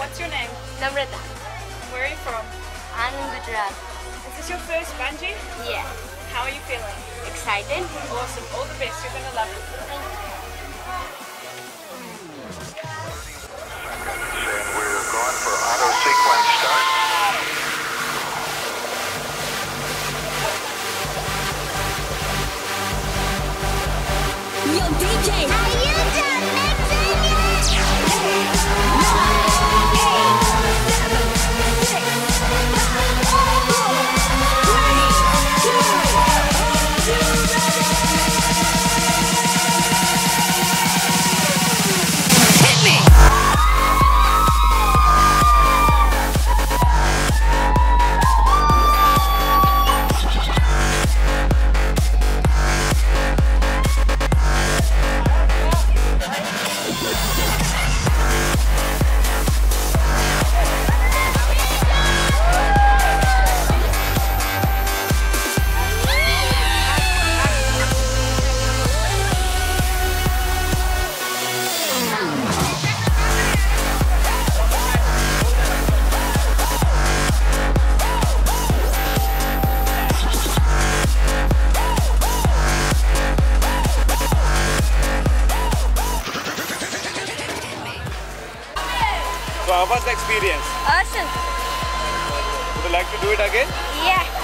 What's your name? Namrata. Where are you from? Anand, Gujarat. Is this your first bungee? Yeah. How are you feeling? Excited? Awesome. All the best. You're going to love it. Thank you. And we're going for auto sequence start. Yo, DJ! Are you done mixing it? 8, 9, 8, 7, 6, 5, 4, 3, 2, are you ready? Hit me! So how was the experience? Awesome. Would you like to do it again? Yeah.